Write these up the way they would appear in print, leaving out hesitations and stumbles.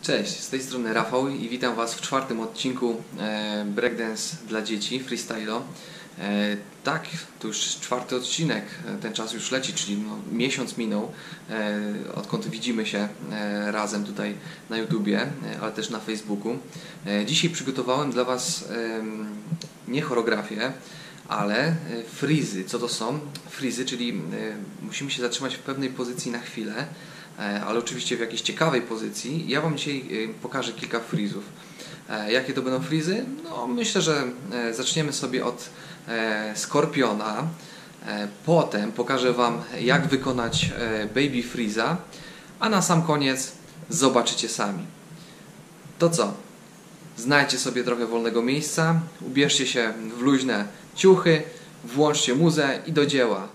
Cześć, z tej strony Rafał i witam Was w czwartym odcinku Breakdance dla dzieci, freestylo. Tak, to już czwarty odcinek, ten czas już leci, czyli miesiąc minął, odkąd widzimy się razem tutaj na YouTubie, ale też na Facebooku. Dzisiaj przygotowałem dla Was nie choreografię, ale freezy. Co to są? Freezy, czyli musimy się zatrzymać w pewnej pozycji na chwilę, ale oczywiście w jakiejś ciekawej pozycji. Ja Wam dzisiaj pokażę kilka freezów. Jakie to będą freezy? No, myślę, że zaczniemy sobie od skorpiona. Potem pokażę Wam, jak wykonać baby freeza, a na sam koniec zobaczycie sami. To co? Znajdźcie sobie trochę wolnego miejsca, ubierzcie się w luźne ciuchy, włączcie muzę i do dzieła.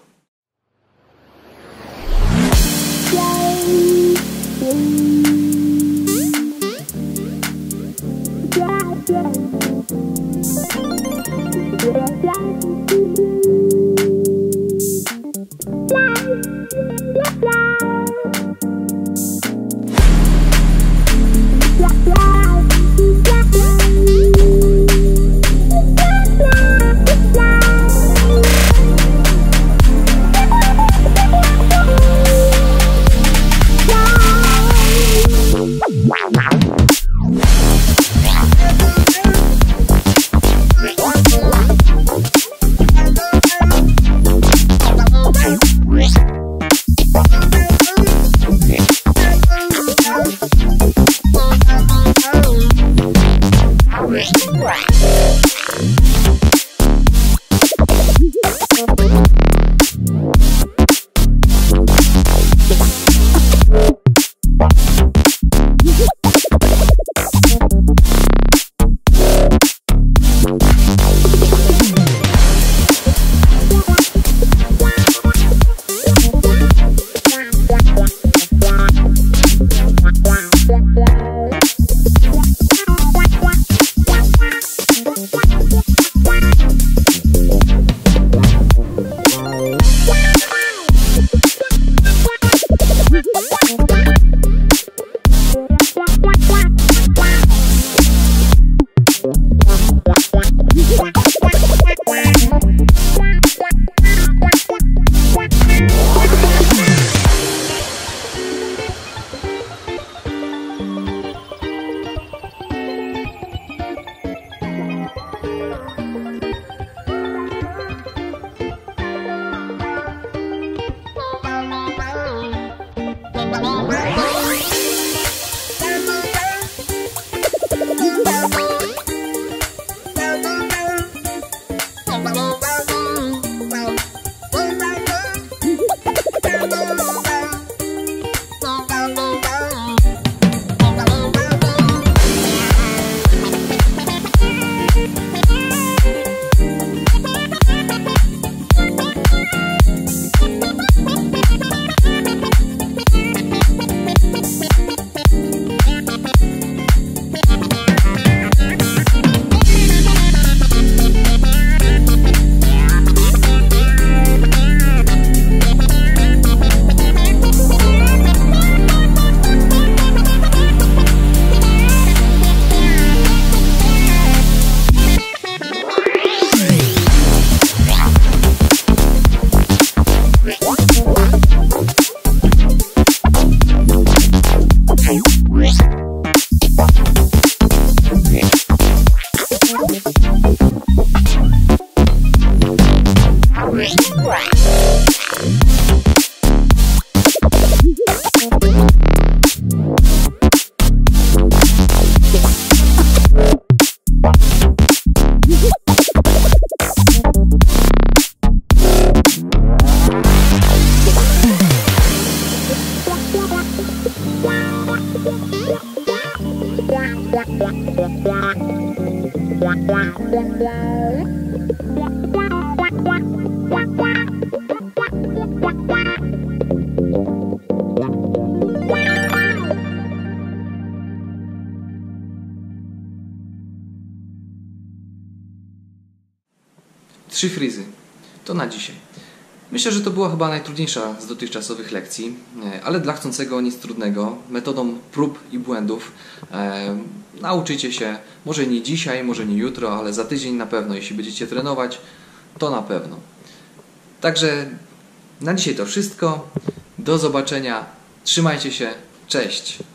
Trzy freezy. To na dzisiaj. Myślę, że to była chyba najtrudniejsza z dotychczasowych lekcji, ale dla chcącego nic trudnego, metodą prób i błędów nauczycie się, może nie dzisiaj, może nie jutro, ale za tydzień na pewno, jeśli będziecie trenować, to na pewno. Także na dzisiaj to wszystko. Do zobaczenia. Trzymajcie się. Cześć.